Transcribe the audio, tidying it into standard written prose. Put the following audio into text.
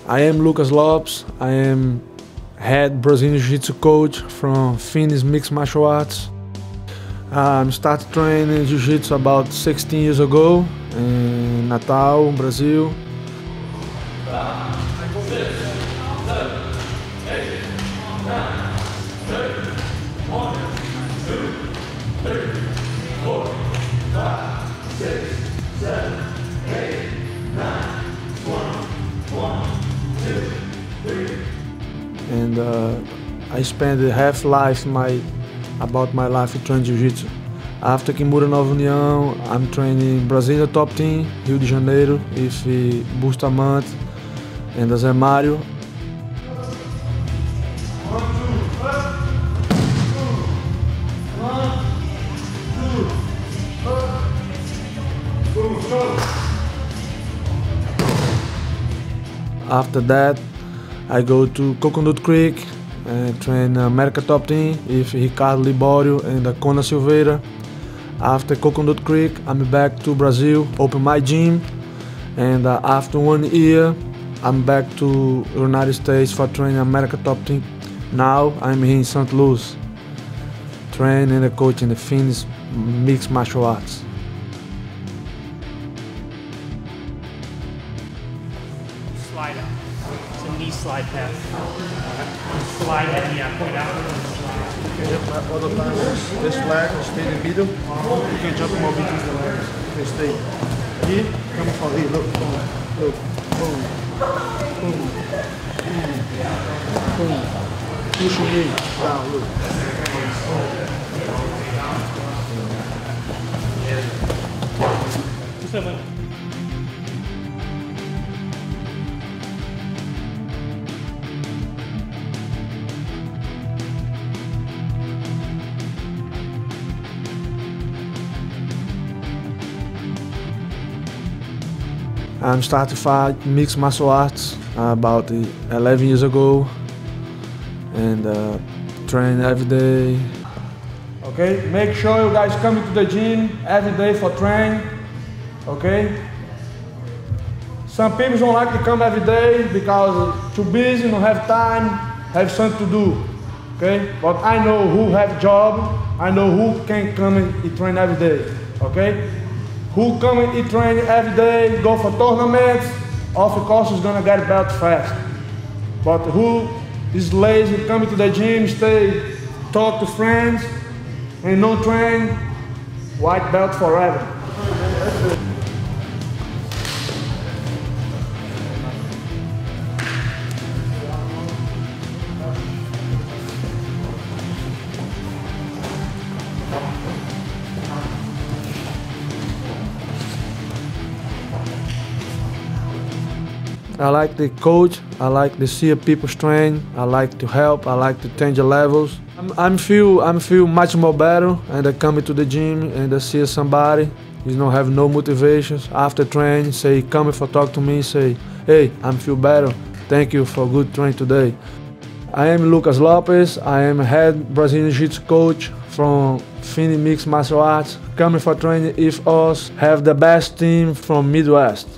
I am Lucas Lopes. I am head Brazilian Jiu-Jitsu coach from Phoenix Mixed Martial Arts. I started training Jiu-Jitsu about 16 years ago in Natal, Brazil. And I spent half life about my life training Jiu-Jitsu. After Kimura Nova União, I'm training Brazilian Top Team, Rio de Janeiro, with Bustamante and Zé Mário. After that, I go to Coconut Creek and train America Top Team with Ricardo Libório and Conan Silveira. After Coconut Creek, I'm back to Brazil, open my gym, and after 1 year, I'm back to United States for training America Top Team. Now I'm here in St. Louis, training and coaching the Phoenix Mixed Martial Arts. Slide out. It's a knee slide path. Slide that knee out, point out. Other time, this flag, stay in the middle. You can jump more between the legs. Okay, stay. Here, come from here, look, look, boom, boom, boom, boom. Push your knee down, look. I'm starting to fight mixed martial arts about 11 years ago, and train every day. Okay, make sure you guys come to the gym every day for training. Okay. Some people don't like to come every day because too busy, don't have time, have something to do. Okay, but I know who have job. I know who can come and train every day. Okay. Who come and eat training every day, go for tournaments, of course is gonna get belt fast. But who is lazy, coming to the gym, stay, talk to friends, and no train, white belt forever. I like to coach, I like to see people train, I like to help, I like to change the levels. I feel much more better, and I come to the gym and I see somebody, you don't have no motivations. After training, say, come for talk to me, say, hey, I feel better, thank you for good training today. I am Lucas Lopes, I am head Brazilian Jiu-Jitsu coach from Phoenix Mixed Martial Arts, coming for training with us, have the best team from Midwest.